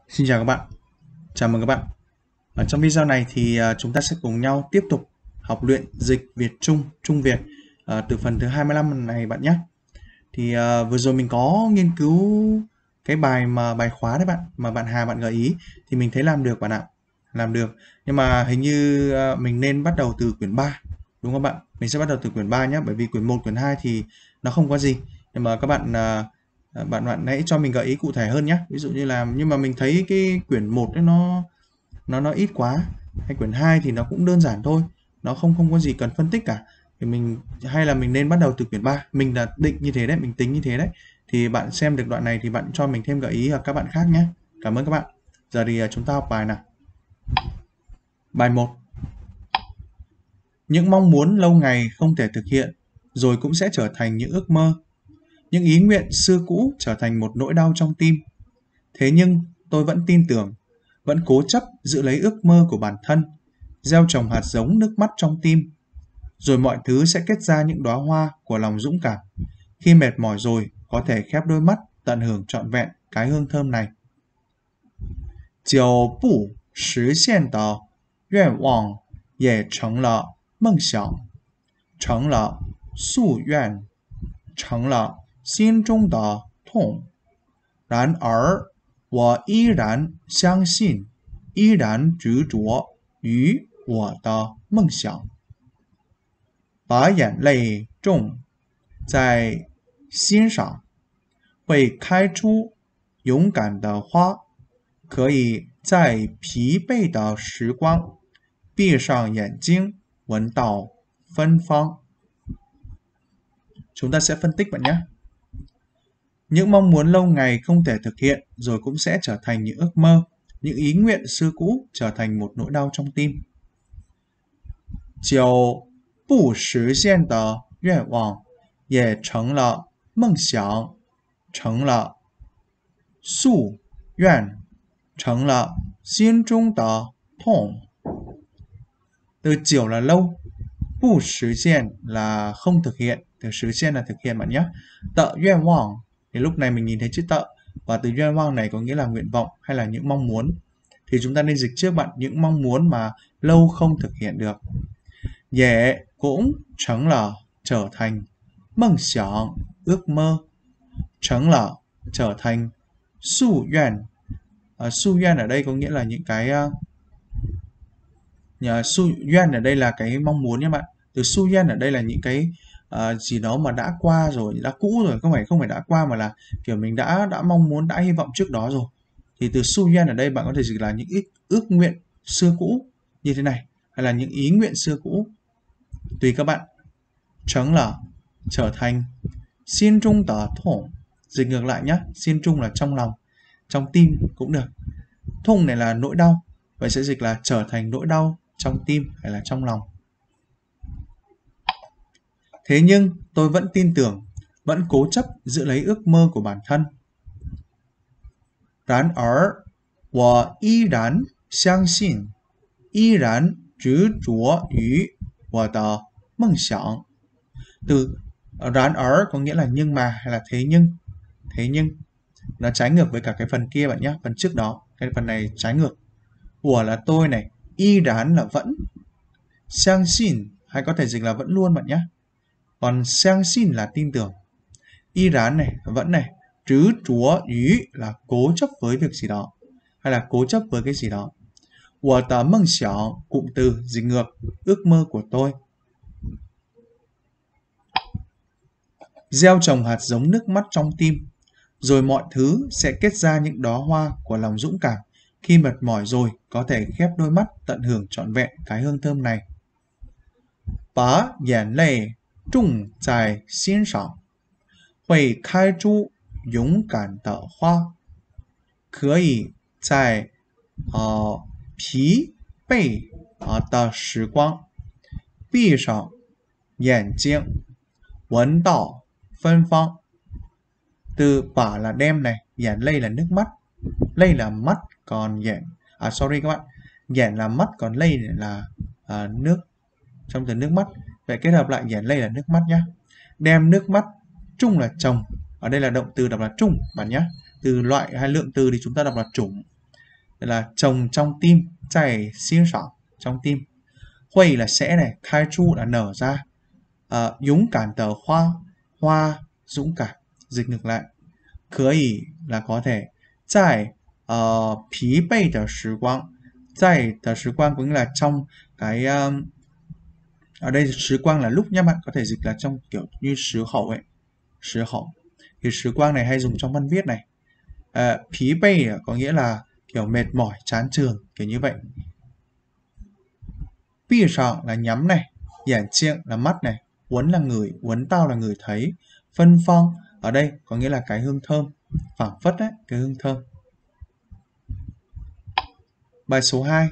Xin chào các bạn, chào mừng các bạn. Ở trong video này thì chúng ta sẽ cùng nhau tiếp tục học luyện dịch Việt Trung, Trung Việt từ phần thứ 25 này bạn nhé. Thì vừa rồi mình có nghiên cứu cái bài khóa đấy bạn, mà bạn Hà bạn gợi ý thì mình thấy làm được bạn ạ, làm được. Nhưng mà hình như mình nên bắt đầu từ quyển 3, đúng không bạn? Mình sẽ bắt đầu từ quyển 3 nhé, bởi vì quyển 1, quyển 2 thì nó không có gì. Nhưng mà các bạn bạn hãy cho mình gợi ý cụ thể hơn nhé. Ví dụ như là nhưng mà mình thấy cái quyển 1 ấy nó ít quá, hay quyển 2 thì nó cũng đơn giản thôi, nó không không có gì cần phân tích cả, thì mình hay là mình nên bắt đầu từ quyển 3. Mình là định như thế đấy, mình tính như thế đấy. Thì bạn xem được đoạn này thì bạn cho mình thêm gợi ý hoặc các bạn khác nhé. Cảm ơn các bạn. Giờ thì chúng ta học bài nào. Bài 1. Những mong muốn lâu ngày không thể thực hiện rồi cũng sẽ trở thành những ước mơ. Những ý nguyện xưa cũ trở thành một nỗi đau trong tim. Thế nhưng tôi vẫn tin tưởng, vẫn cố chấp giữ lấy ước mơ của bản thân, gieo trồng hạt giống nước mắt trong tim, rồi mọi thứ sẽ kết ra những đóa hoa của lòng dũng cảm. Khi mệt mỏi rồi, có thể khép đôi mắt, tận hưởng trọn vẹn cái hương thơm này. 久不实现的愿望也成了梦想，成了夙愿，成了心中的痛。然而，我依然相信，依然执着于我的梦想。把眼泪种在心上，会开出勇敢的花，可以在疲惫的时光闭上眼睛，闻到芬芳。Chúng ta sẽ phân tích bạn nhé. Những mong muốn lâu ngày không thể thực hiện rồi cũng sẽ trở thành những ước mơ, những ý nguyện xưa cũ trở thành một nỗi đau trong tim. 久不实现的愿望也成了梦想，成了夙愿，成了心中的痛。Từ chiều là lâu, bù实hiện là không thực hiện, từ实hiện là thực hiện bạn nhé. Tợ nguyện vọng thì lúc này mình nhìn thấy chữ tợ, và từ nguyện vọng này có nghĩa là nguyện vọng hay là những mong muốn. Thì chúng ta nên dịch trước bạn, những mong muốn mà lâu không thực hiện được. Dễ cũng成了 trở thành, mộng想ước mơ, 成了 trở thành, su yuan. Su yuan ở đây có nghĩa là những cái su yuan ở đây là cái mong muốn nhé bạn. Từ su yuan ở đây là những cái gì đó mà đã qua rồi, đã cũ rồi, không phải đã qua mà là kiểu mình đã mong muốn, đã hy vọng trước đó rồi. Thì từ su yuan ở đây bạn có thể dịch là những ước nguyện xưa cũ như thế này, hay là những ý nguyện xưa cũ, tùy các bạn. Trắng là trở thành, xin trung tờ thủng, dịch ngược lại nhé. Xin trung là trong lòng, trong tim cũng được. Thủng này là nỗi đau, vậy sẽ dịch là trở thành nỗi đau trong tim hay là trong lòng. Thế nhưng tôi vẫn tin tưởng, vẫn cố chấp giữ lấy ước mơ của bản thân. 然而我依然相信，依然执着于我的梦想。Từ rán ở có nghĩa là nhưng mà hay là thế nhưng nó trái ngược với cả cái phần kia bạn nhé, phần trước đó, cái phần này trái ngược. Của là tôi này, y rán là vẫn, sang xin hay có thể dịch là vẫn luôn bạn nhé, còn sang xin là tin tưởng, y rán này vẫn này, trứ chúa ý là cố chấp với việc gì đó hay là cố chấp với cái gì đó. Của tờ mong xảo, cụm từ dịch ngược, ước mơ của tôi. Gieo trồng hạt giống nước mắt trong tim, rồi mọi thứ sẽ kết ra những đóa hoa của lòng dũng cảm. Khi mệt mỏi rồi, có thể khép đôi mắt, tận hưởng trọn vẹn cái hương thơm này. Bá眼泪种在心上，会开出勇敢的花，可以在疲惫的时光闭上眼睛，闻到芬芳. Từ bả là đem này, dẻn lây là nước mắt, lây là mắt, còn dẻn, sorry các bạn, dẻn là mắt, còn lây là nước, trong từ nước mắt. Vậy kết hợp lại dẻn lây là nước mắt nhé. Đem nước mắt, trung là trồng, ở đây là động từ đọc là trung bạn nhé. Từ loại hay lượng từ thì chúng ta đọc là chủng. là trồng trong tim, tại xin sảng trong tim. Huây là sẽ này, khai chu là nở ra. Dũng cảm tờ hoa, hoa dũng cảm, dịch ngược lại. Có ý là có thể. Tại phí bày tờ时光, tại tờ时光có nghĩa là trong cái ở đây时光là lúc nhé bạn, có thể dịch là trong kiểu như时候ấy,时候. Thì时光này hay dùng trong văn viết này. Phí bày có nghĩa là kiểu mệt mỏi, chán chường, kiểu như vậy. Pi sọ là nhắm này, giản chiệng là mắt này, uốn là người, uốn tao là người thấy, phân phong ở đây có nghĩa là cái hương thơm, phảng phất đấy, cái hương thơm. Bài số 2.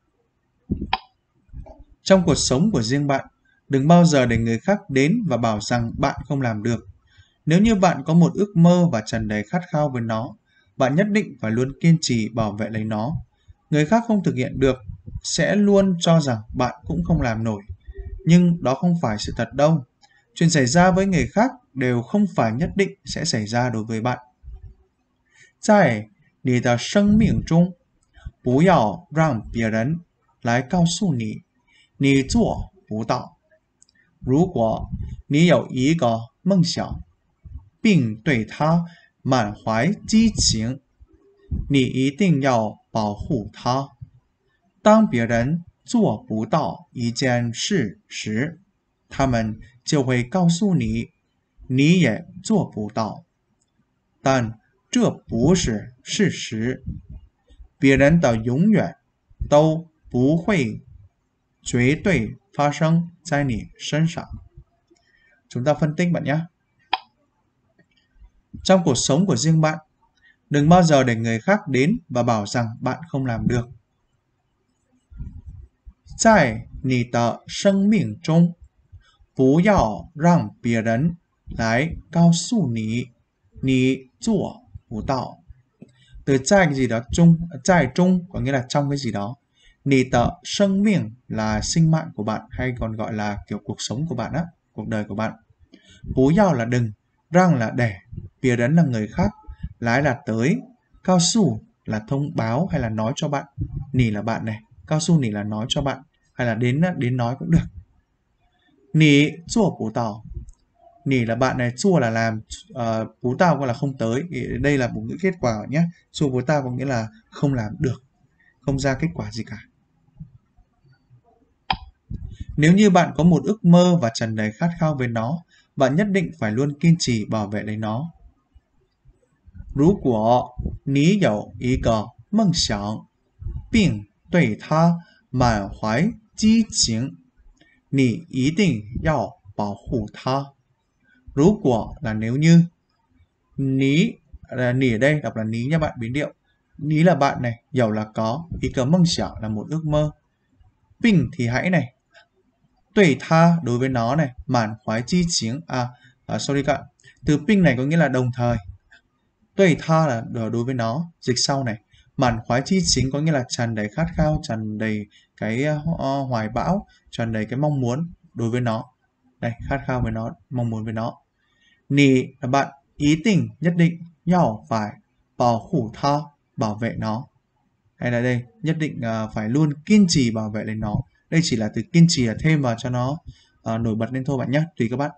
Trong cuộc sống của riêng bạn, đừng bao giờ để người khác đến và bảo rằng bạn không làm được. Nếu như bạn có một ước mơ và tràn đầy khát khao với nó, bạn nhất định phải luôn kiên trì bảo vệ lấy nó. Người khác không thực hiện được sẽ luôn cho rằng bạn cũng không làm nổi. Nhưng đó không phải sự thật đâu. Chuyện xảy ra với người khác đều không phải nhất định sẽ xảy ra đối với bạn. 在你的生命中，不要让别人来告诉你，你做不到。如果你有一个梦想，并对它满怀激情，你一定要保护它。当别人做不到一件事时，他们就会告诉你，你也做不到。但这不是事实，别人的永远都不会绝对发生在你身上。Chúng ta phân tích bạn nhé. Trong cuộc sống của riêng bạn, đừng bao giờ để người khác đến và bảo rằng bạn không làm được. 在你的生命中，不要让别人来告诉你，你做不到。Từ 在 cái gì đó trung, 在 trung có nghĩa là trong cái gì đó. Nì tờ sinh命là sinh mạng của bạn, hay còn gọi là kiểu cuộc sống của bạn á, cuộc đời của bạn. Bú yào là đừng, răng là để, bìa đấn là người khác, lái là tới, cao su là thông báo hay là nói cho bạn, nì là bạn này, cao su nì là nói cho bạn, hay là đến nói cũng được. Nì chua bú tàu, nì là bạn này, chua là làm, bú tàu gọi là không tới. Đây là một ngữ kết quả nhé. Chua bú tàu có nghĩa là không làm được, không ra kết quả gì cả. Nếu như bạn có một ước mơ và tràn đầy khát khao với nó, bạn nhất định phải luôn kiên trì bảo vệ lấy nó. 如果你有一个梦想，并对它满怀激情，你一定要保护它。如果 là nếu như, ní là nỉ ở đây đọc là ní nha bạn, biến điệu. Ní là bạn này, dầu là có, ý cờ mong xảo là một ước mơ. Bình thì hãy này, tùy tha đối với nó này, màn khoái chi chiến, sorry các bạn. Từ ping này có nghĩa là đồng thời. Tùy tha là đối với nó, dịch sau này. Màn khoái chi chiến có nghĩa là tràn đầy khát khao, tràn đầy cái hoài bão, tràn đầy cái mong muốn đối với nó. Đây, khát khao với nó, mong muốn với nó. Nì là bạn, ý tình nhất định, nhau phải bảo hủ tha, bảo vệ nó. Hay là đây, nhất định phải luôn kiên trì bảo vệ lấy nó. Đây chỉ là từ kiên trì là thêm vào cho nó nổi bật lên thôi bạn nhé, tùy các bạn.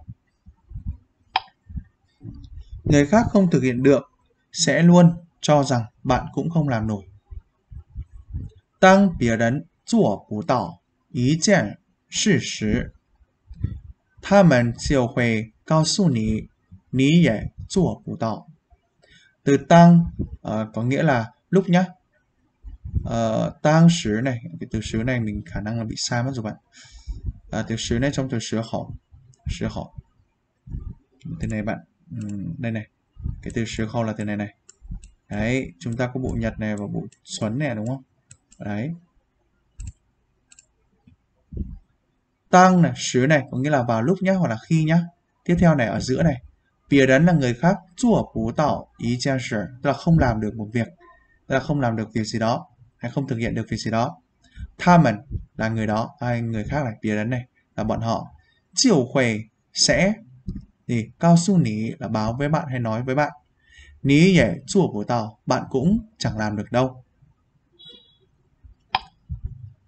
Người khác không thực hiện được sẽ luôn cho rằng bạn cũng không làm nổi. 当别人做不到一件事时，他们就会告诉你，你也做不到。Từ tăng có nghĩa là lúc nhá. Tăng sứ này, cái từ sứ này mình khả năng là bị sai mất rồi bạn. Từ sứ này trong từ sứ hậu. Từ này bạn, đây này, cái từ sứ hậu là từ này này. Đấy, chúng ta có bộ nhật này và bộ xuân này đúng không? Đấy. Tăng này, sứ này có nghĩa là vào lúc nhá, hoặc là khi nhá. Tiếp theo này ở giữa này, bìa đấn là người khác, chua bú tạo ý cha sở, tức là không làm được một việc, tức là không làm được việc gì đó, hay không thực hiện được việc gì đó. Tha mình là người đó, hay người khác này, bìa đấn này là bọn họ. Chiều khuầy sẽ, thì cao su ní là báo với bạn hay nói với bạn. Ní dễ chua bú tạo, bạn cũng chẳng làm được đâu.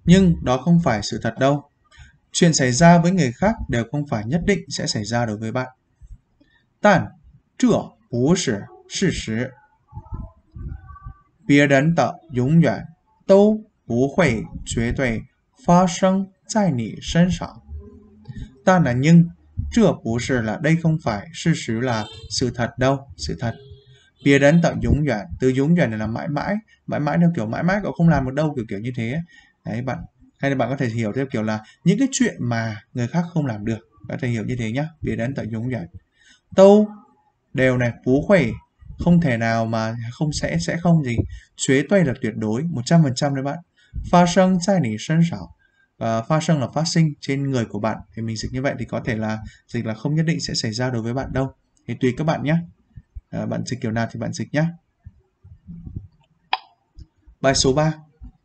Nhưng đó không phải sự thật đâu. Chuyện xảy ra với người khác đều không phải nhất định sẽ xảy ra đối với bạn. 但这不是事实。别人的永远都不会绝对发生在你身上。但là nhưng, 这不是 là đây không phải, 事实 là sự thật đâu, sự thật. Biệt đến tận永远, từ永遠này là mãi mãi theo kiểu mãi mãi cậu không làm được đâu, kiểu như thế. Đấy bạn, hay là bạn có thể hiểu theo kiểu là những cái chuyện mà người khác không làm được, có thể hiểu như thế nhá. Biệt đến tận永遠. Đâu đều này, phú khuẩy, không thể nào mà không sẽ không gì. Xuế tuây là tuyệt đối, 100% đấy bạn. Phát sinh tại nỉ sân sảo. Phát sinh là phát sinh trên người của bạn. Thì mình dịch như vậy thì có thể là dịch là không nhất định sẽ xảy ra đối với bạn đâu. Thì tùy các bạn nhé. Bạn dịch kiểu nào thì bạn dịch nhé. Bài số 3.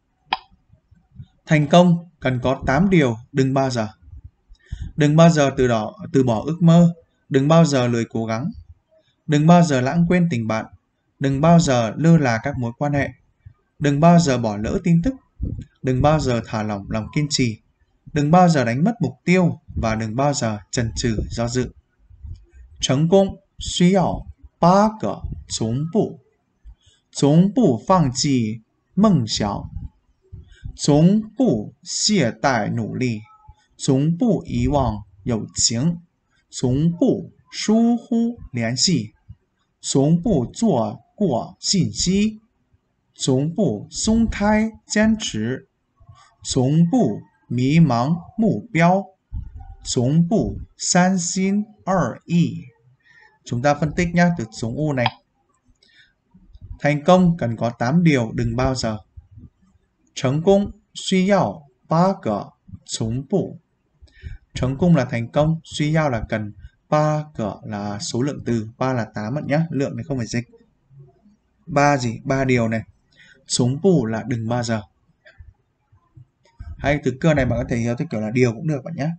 Thành công cần có 8 điều đừng bao giờ. Đừng bao giờ từ bỏ ước mơ. Đừng bao giờ lười cố gắng. Đừng bao giờ lãng quên tình bạn. Đừng bao giờ lơ là các mối quan hệ. Đừng bao giờ bỏ lỡ tin tức. Đừng bao giờ thả lỏng lòng kiên trì. Đừng bao giờ đánh mất mục tiêu. Và đừng bao giờ chần chừ do dự. Thành công 需要8个从不。从不放弃梦想。从不懈怠努力。从不遗忘友情。从不疏忽联系。从不错过信息。从不松开坚持。从不迷茫目标。从不三心二意. Chúng ta phân tích nhé, từ从u này. Thành công cần có 8 điều đừng bao giờ. Thành công 需要8个从不. Thành công là thành công, 需要 là cần, 8 个 là số lượng từ, 3 là 8 bạn nhé, lượng này không phải dịch. 3 gì? 3 điều này. 从不 là đừng bao giờ. Hay từ cơ này bạn có thể hiểu theo kiểu là điều cũng được bạn nhé.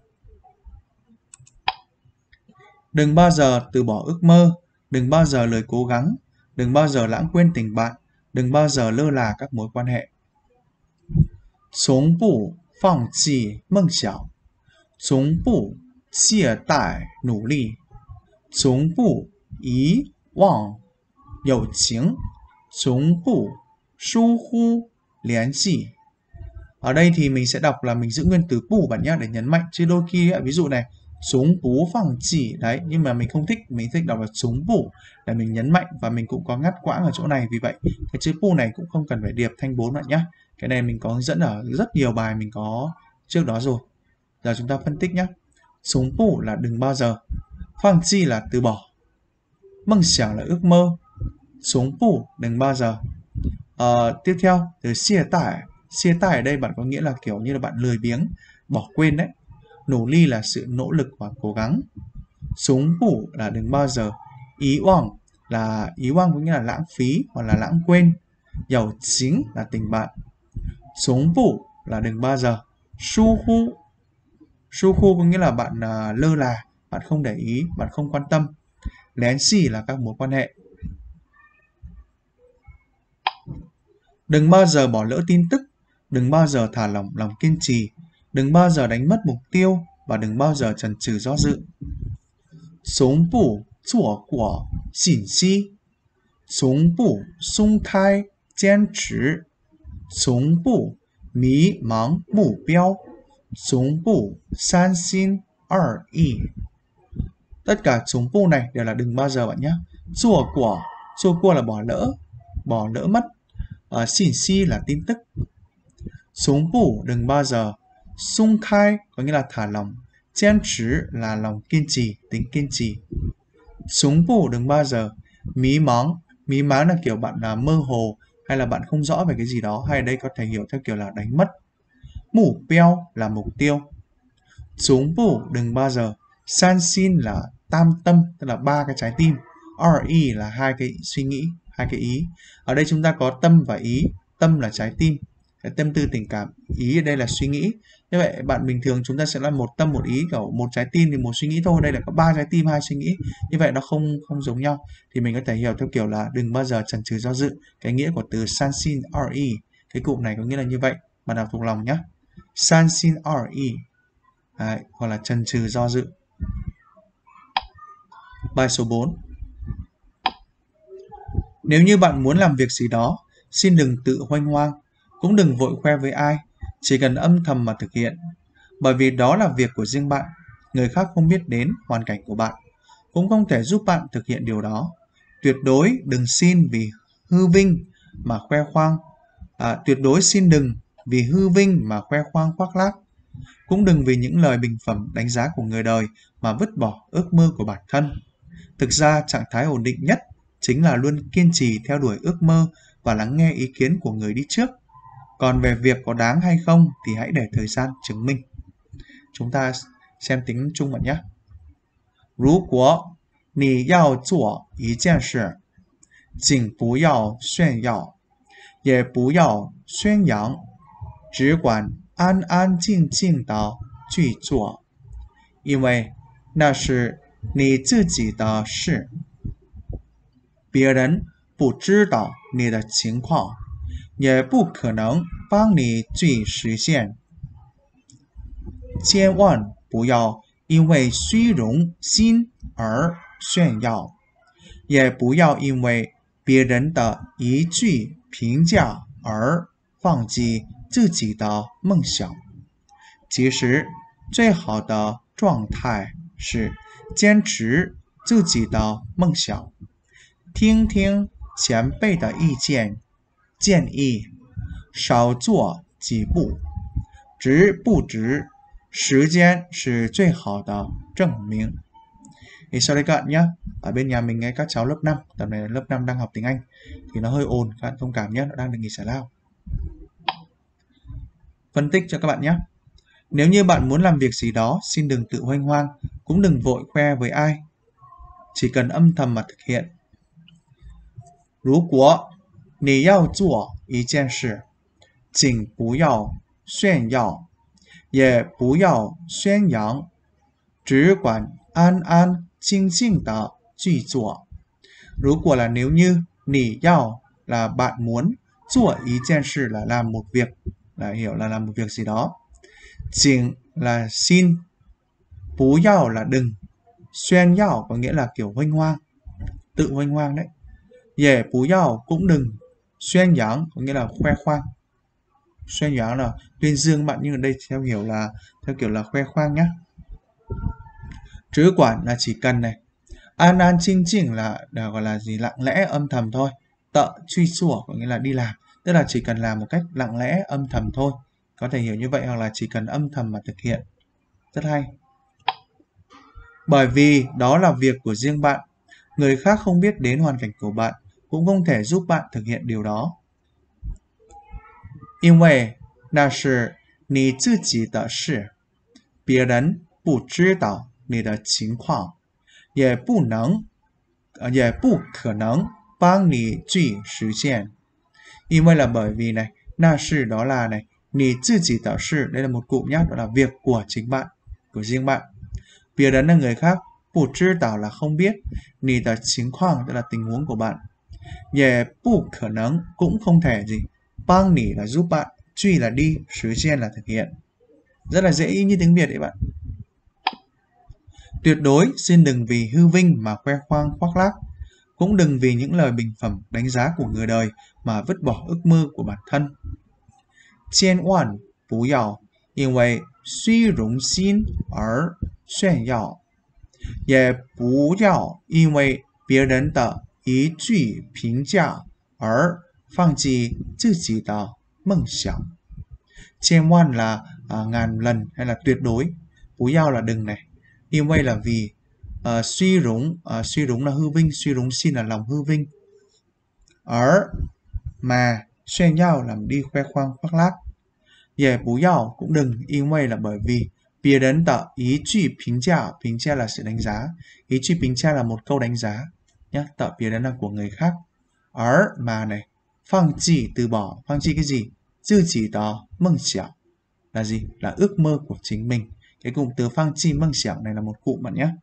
Đừng bao giờ từ bỏ ước mơ. Đừng bao giờ lười cố gắng. Đừng bao giờ lãng quên tình bạn. Đừng bao giờ lơ là các mối quan hệ. 从不放弃梦想。从不懈怠努力。从不遗忘友情。从不疏忽联系. Ở đây thì mình sẽ đọc là mình giữ nguyên từ bù bạn nhé để nhấn mạnh, chứ đôi khi ví dụ này xuống bú phẳng chỉ đấy, nhưng mà mình không thích, mình thích đọc là xuống bù để mình nhấn mạnh, và mình cũng có ngắt quãng ở chỗ này, vì vậy cái chữ bù này cũng không cần phải điệp thanh 4 bạn nhé. Cái này mình có hướng dẫn ở rất nhiều bài mình có trước đó rồi. Giờ chúng ta phân tích nhé. Xuống bù là đừng bao giờ. Phẳng chi là từ bỏ. Mong xiang là ước mơ. Xuống bù đừng bao giờ. Tiếp theo từ xia tải. Xia tải ở đây bạn có nghĩa là kiểu như là bạn lười biếng, bỏ quên đấy. Nỗ ly là sự nỗ lực và cố gắng. Xuống bù là đừng bao giờ. Ý oang có nghĩa là lãng phí hoặc là lãng quên. Giàu chính là tình bạn. Xuống bù là đừng bao giờ. Su khu có nghĩa là bạn lơ là, bạn không để ý, bạn không quan tâm. Lén xì là các mối quan hệ. Đừng bao giờ bỏ lỡ tin tức. Đừng bao giờ thả lỏng lòng kiên trì. Đừng bao giờ đánh mất mục tiêu. Và đừng bao giờ chần chừ do dự. Sống bù chua quả xỉn xí. Sống bù sung khai坚持. Sống bù mí mắng mục tiêu. Sống bù san xin二意. Tất cả sống bù này đều là đừng bao giờ bạn nhé. Chua quả là bỏ lỡ mất. Xỉn xí là tin tức. Sống bù đừng bao giờ. Sung khai có nghĩa là thả lỏng.坚持là lòng kiên trì, tính kiên trì. Sống bù đừng bao giờ. Mí máng là kiểu bạn mơ hồ, hay là bạn không rõ về cái gì đó, hay ở đây có thể hiểu theo kiểu là đánh mất. Mục tiêu là mục tiêu. Sống bù đừng bao giờ. San xin là tam tâm, tức là 3 cái trái tim. RE là 2 cái suy nghĩ, 2 cái ý. Ở đây chúng ta có tâm và ý. Tâm là trái tim, cái tâm tư tình cảm. Ý ở đây là suy nghĩ. Như vậy bạn bình thường chúng ta sẽ là một tâm một ý, kiểu một trái tim thì một suy nghĩ thôi. Đây là có 3 trái tim 2 suy nghĩ. Như vậy nó không giống nhau. Thì mình có thể hiểu theo kiểu là đừng bao giờ chần chừ do dự. Cái nghĩa của từ san xin RE, cái cụm này có nghĩa là như vậy. bạn đọc thuộc lòng nhé. San xin ri. Đấy, gọi là chần chừ do dự. Bài số 4. Nếu như bạn muốn làm việc gì đó, xin đừng tự hoanh hoang, cũng đừng vội khoe với ai, chỉ cần âm thầm mà thực hiện. Bởi vì đó là việc của riêng bạn, người khác không biết đến hoàn cảnh của bạn, cũng không thể giúp bạn thực hiện điều đó. Tuyệt đối đừng xin vì hư vinh mà khoe khoang. Tuyệt đối xin đừng vì hư vinh mà khoe khoang khoác lác. Cũng đừng vì những lời bình phẩm đánh giá của người đời mà vứt bỏ ước mơ của bản thân. Thực ra, trạng thái ổn định nhất chính là luôn kiên trì theo đuổi ước mơ và lắng nghe ý kiến của người đi trước. Còn về việc có đáng hay không thì hãy để thời gian chứng minh. Chúng ta xem tiếng Trung bạn nhé. 如果你要做一件事，请不要炫耀，也不要宣扬，只管安安静静的去做，因为那是你自己的事，别人不知道你的情况，也不可能帮你去实现。千万不要因为虚荣心而炫耀，也不要因为别人的一句评价而放弃自己的梦想。其实，最好的状态是坚持自己的梦想，听听前辈的意见建议，少做几步，值不值？時間是最好的證明. Thì sau đây các bạn nhé, ở bên nhà mình các cháu lớp 5, tầm này là lớp 5 đang học tiếng Anh thì nó hơi ồn, các bạn thông cảm nhé, nó đang được nghỉ giải lao. Phân tích cho các bạn nhé. Nếu như bạn muốn làm việc gì đó, xin đừng tự hoanh hoang, cũng đừng vội khoe với ai, chỉ cần âm thầm mà thực hiện. 如果你要做一件事，请不要炫耀，也不要宣扬，只管安安静静的去做. 如果là nếu như, 你要 là bạn muốn, 做一件事 là làm một việc, là hiểu là làm một việc gì đó. 请 là xin, 不要 là đừng, 炫耀có nghĩa là kiểu hoanh hoang, tự hoanh hoang đấy. 也不要 cũng đừng, 宣扬 có nghĩa là khoe khoang. 宣扬 là tuyên dương bạn, nhưng ở đây theo kiểu là khoe khoang nhé. Trứ quản là chỉ cần này. An an chinh chỉnh là gọi là gì, lặng lẽ âm thầm thôi. Tợ truy sủa có nghĩa là đi làm, tức là chỉ cần làm một cách lặng lẽ âm thầm thôi, có thể hiểu như vậy, hoặc là chỉ cần âm thầm mà thực hiện. Rất hay. Bởi vì đó là việc của riêng bạn, người khác không biết đến hoàn cảnh của bạn, cũng không thể giúp bạn thực hiện điều đó. 因为那是你自己的事，别人不知道你的情况，也不可能帮你去实现. 因为 là bởi vì này, 那是 đó là này, 你自己的事 đây là một cụm nhé, đó là việc của chính bạn, của riêng bạn. 别人 là người khác, 不知道 là không biết, 你的情况 tức là tình huống của bạn, 也不可能 cũng không thể gì, 帮你 là giúp bạn, truy là đi,实现 là thực hiện. Rất là dễ y như tiếng Việt đấy bạn. Tuyệt đối xin đừng vì hư vinh mà khoe khoang khoác lác, cũng đừng vì những lời bình phẩm đánh giá của người đời mà vứt bỏ ước mơ của bản thân. 千万不要因为虚荣心而炫耀，也不要因为别人的一句评价而放弃自己的梦想. 千万 là ngàn lần hay là tuyệt đối, 不要 là đừng này, 因为 là vì, 虚荣 là hư vinh, 虚荣心 là lòng hư vinh, 而 mà 炫耀 là đi khoe khoang khoác lác, 也不要 cũng đừng, 因为 là bởi vì, 别人的一句评价 là sự đánh giá, 一句评价 là một câu đánh giá nhé, 的别人 là của người khác, 而 mà này, 放棄từ bỏ, 放棄cái gì, 自己的梦想 là gì, là ước mơ của chính mình. Cái cụm từ 放棄梦想 này là một cụm bạn nhé.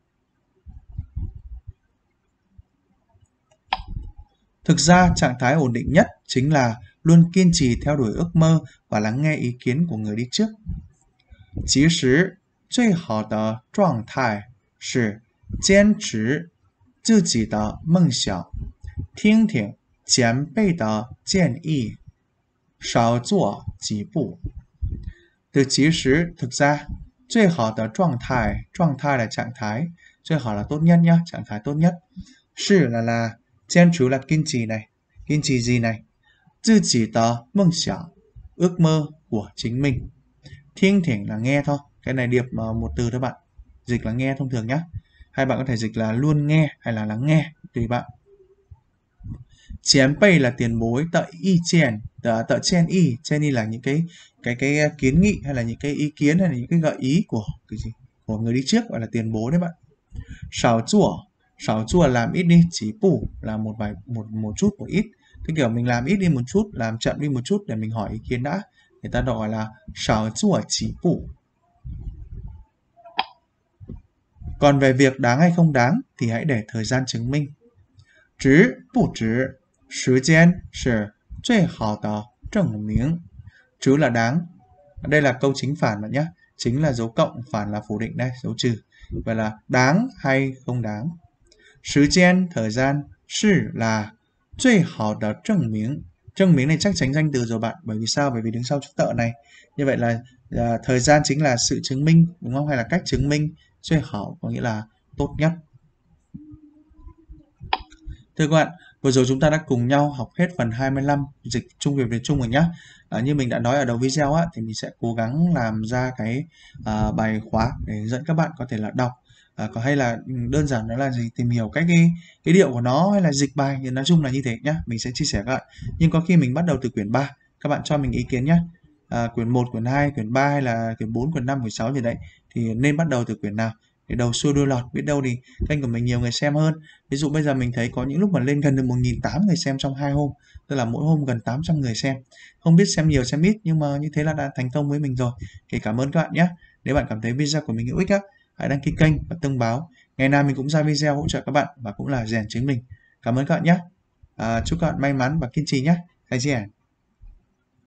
Thực ra trạng thái ổn định nhất chính là luôn kiên trì theo đuổi ước mơ và lắng nghe ý kiến của người đi trước. 其实最好的状态是坚持自己的梦想，听听前辈的建议，少做几步。Từ 其实 thực ra, 最好的状态 là trạng thái, 最好 là tốt nhất nhá, trạng thái tốt nhất. 是 là, 坚持 là kiên trì này, kiên trì gì này? 自己的梦想, ước mơ của chính mình. 听听 là nghe thôi, cái này điệp một từ thôi bạn, dịch là nghe thông thường nhá. Hai bạn có thể dịch là luôn nghe hay là lắng nghe, tùy bạn. 前辈 là tiền bối, tợ y chèn, tợ chen y là những cái kiến nghị hay là những cái ý kiến hay là những cái gợi ý của người đi trước, gọi là tiền bối đấy bạn. 少做 làm ít đi, chỉ bù là một chút một ít, cái kiểu mình làm ít đi một chút, làm chậm đi một chút để mình hỏi ý kiến đã, người ta gọi là 少做几步. Còn về việc đáng hay không đáng thì hãy để thời gian chứng minh. 值不值，时间是最好的证明. 值 là đáng. Đây là câu chính phản bạn nhé. Chính là dấu cộng, phản là phủ định đây, dấu trừ. Vậy là đáng hay không đáng. 时间 thời gian, 是 là 最好的证明. 证明này chắc chắn danh từ rồi bạn. Bởi vì sao? Bởi vì đứng sau chữ tợ này. Như vậy là thời gian chính là sự chứng minh, đúng không? Hay là cách chứng minh. 最好 có nghĩa là tốt nhất. Thưa các bạn, vừa rồi chúng ta đã cùng nhau học hết phần 25 dịch Trung Việt Việt Trung rồi nhé. Như mình đã nói ở đầu video á, thì mình sẽ cố gắng làm ra cái bài khóa để hướng dẫn các bạn có thể là đọc, hay là đơn giản đó là gì, tìm hiểu cách cái điệu của nó hay là dịch bài, thì nói chung là như thế nhé. Mình sẽ chia sẻ các bạn. Nhưng có khi mình bắt đầu từ quyển 3, các bạn cho mình ý kiến nhé. Quyển 1, quyển 2, quyển 3 hay là quyển 4, quyển 5, quyển 6 gì đấy thì nên bắt đầu từ quyển nào để đầu xuôi đuôi lọt, biết đâu thì kênh của mình nhiều người xem hơn. Ví dụ bây giờ mình thấy có những lúc mà lên gần được 1.800 người xem trong 2 hôm, tức là mỗi hôm gần 800 người xem. Không biết xem nhiều xem ít nhưng mà như thế là đã thành công với mình rồi. Thì cảm ơn các bạn nhé. Nếu bạn cảm thấy video của mình hữu ích á, hãy đăng ký kênh và thông báo. Ngày nào mình cũng ra video hỗ trợ các bạn và cũng là rèn chính mình. Cảm ơn các bạn nhé. Chúc các bạn may mắn và kiên trì nhé.再见.